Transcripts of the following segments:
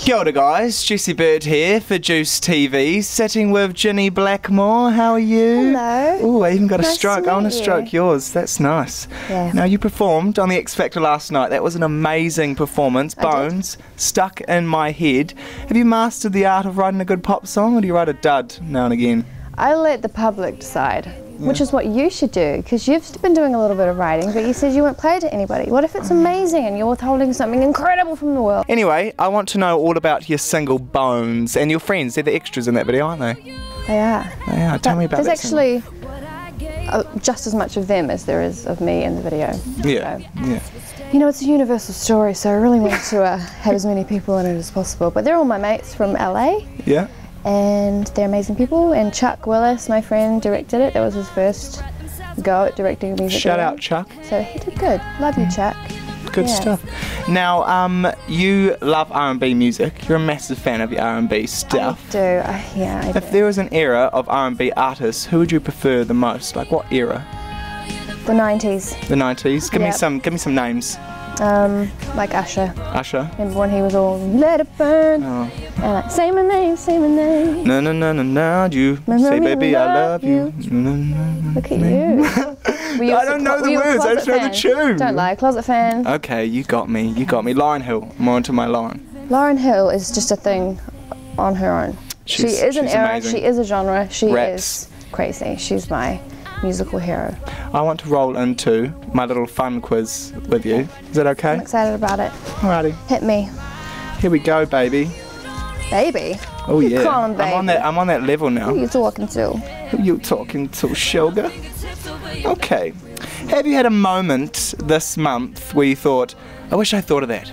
Kia ora guys, Jesse Burt here for Juice TV, sitting with Ginny Blackmore. How are you? Hello. Oh, I even got a Nice stroke. to I want meet to you. stroke yours. That's nice. Yeah. Now you performed on the X Factor last night. That was an amazing performance. I did. Bones stuck in my head. Have you mastered the art of writing a good pop song, or do you write a dud now and again? I let the public decide, which is what you should do, because you've been doing a little bit of writing, but you said you won't play it to anybody. What if it's amazing and you're withholding something incredible from the world? Anyway, I want to know all about your single Bones and your friends. They're the extras in that video, aren't they? They are. They are. Tell me about There's that single. actually just as much of them as there is of me in the video. Yeah, So, yeah. you know, it's a universal story, so I really want to have as many people in it as possible. But they're all my mates from LA. Yeah? And they're amazing people, and Chuck Willis, my friend, directed it. That was his first go at directing a music Shout video. out, Chuck. So he did good. Love you, Chuck. Good Yeah. stuff. Now, you love R&B music. You're a massive fan of your R&B stuff. I do. I If do. there was an era of R&B artists, who would you prefer the most? Like what era? The 90s. The 90s? Give me Yep. some. Give me some names. Like Usher. Usher. Remember when he was all "Let it burn" Oh. and like "Say my name, say my name." No, no, no, no, no. You say, baby, I love you. No, no, no. Look at you. I don't know the words. I just know the tune. Don't lie, closet fan. Okay, you got me. You got me. Lion Hill. I'm on to my line. Lauryn Hill is just a thing on her own. She is an she's era. amazing. She is a genre. She Raps. is crazy. She's my musical hero. I want to roll into my little fun quiz with you. Is that okay? I'm excited about it. Alrighty. Hit me, Here we go, baby. baby. Oh yeah. calling baby? I'm on that level now. Who are you talking to? Who you talking to, sugar? Okay. Have you had a moment this month where you thought, I wish I thought of that?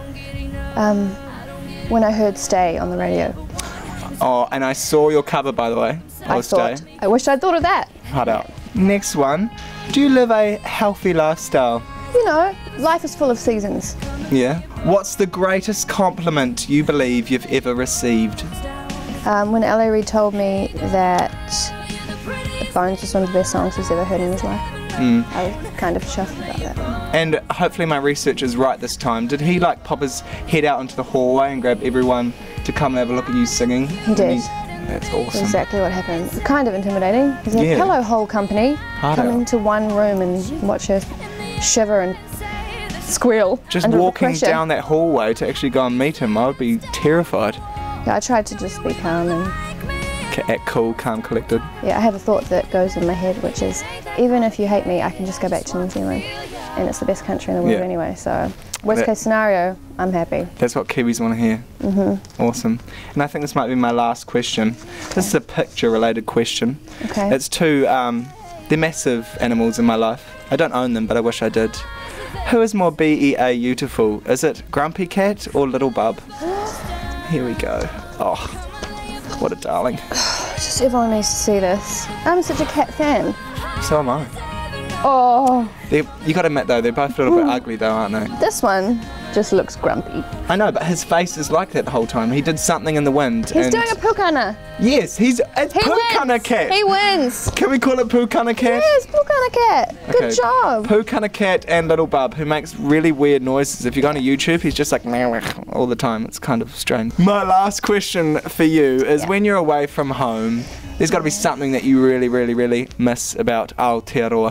When I heard "Stay" on the radio, Oh, and I saw your cover, by the way. I thought, I wish I'd thought of that. Hard out. Next one. Do you live a healthy lifestyle? You know, life is full of seasons. Yeah. What's the greatest compliment you believe you've ever received? When LA Reid told me that Bones was one of the best songs he's ever heard in his life, I was kind of chuffed about that. And hopefully my research is right this time. Did he like pop his head out into the hallway and grab everyone to come and have a look at you singing? He did. That's awesome. Exactly what happened. Kind of intimidating. He's like, Yeah. "Hello, whole company." Hard Come out. into one room and watch her shiver and squeal. Just under the walking pressure. down that hallway to actually go and meet him, I would be terrified. Yeah, I tried to just be calm and Act cool, calm, collected. yeah, I have a thought that goes in my head, which is, even if you hate me, I can just go back to New Zealand, and it's the best country in the world Yeah. anyway. So, worst case scenario, I'm happy. That's what Kiwis want to hear. Awesome. And I think this might be my last question. This is a picture-related question. Okay. It's two, they're massive animals in my life. I don't own them, but I wish I did. Who is more beautiful? Is it Grumpy Cat or Little Bub? Here we go. Oh, what a darling. Just everyone needs to see this. I'm such a cat fan. So am I. Oh, You got to admit though, they're both a little bit ugly though, aren't they? this one just looks grumpy. I know, but his face is like that the whole time. He did something in the wind. He's and doing a pukana. Yes, it's He Pukana wins. Cat. He wins. Can we call it Pukana Cat? Yes, pukana cat. Good Okay. job. Pukana Cat and Little Bub, who makes really weird noises. If you go on YouTube, he's just like all the time. It's kind of strange. My last question for you is, when you're away from home, there's got to be something that you really, really, really miss about Aotearoa,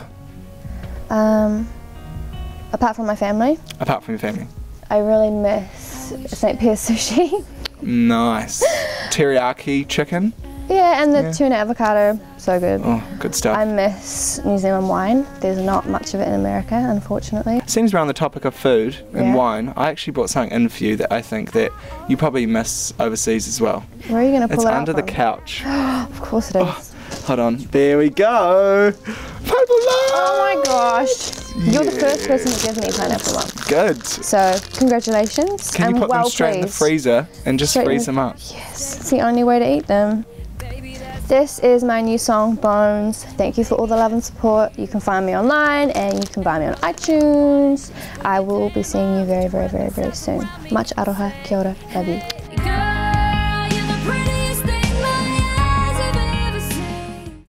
Apart from my family, apart from your family. I really miss St. Pierre's sushi. Nice. Teriyaki chicken. Yeah, and the tuna avocado, so good. Oh, good stuff. I miss New Zealand wine. There's not much of it in America, unfortunately. Seems we're on the topic of food and Yeah. wine. I actually brought something in for you that I think that you probably miss overseas as well. Where are you going to pull It's it out under the from? couch. Of course it is. Hold on. There we go. Pineapple love. Oh my gosh. You're the first person to give me pineapple love. Good. So, congratulations. Can you I'm put well them straight in the pleased. freezer and just Straight in freeze the- them up? Yes, it's the only way to eat them. This is my new song, Bones. Thank you for all the love and support. You can find me online and you can buy me on iTunes. I will be seeing you very, very, very, very soon. Much aroha, kia ora, love you.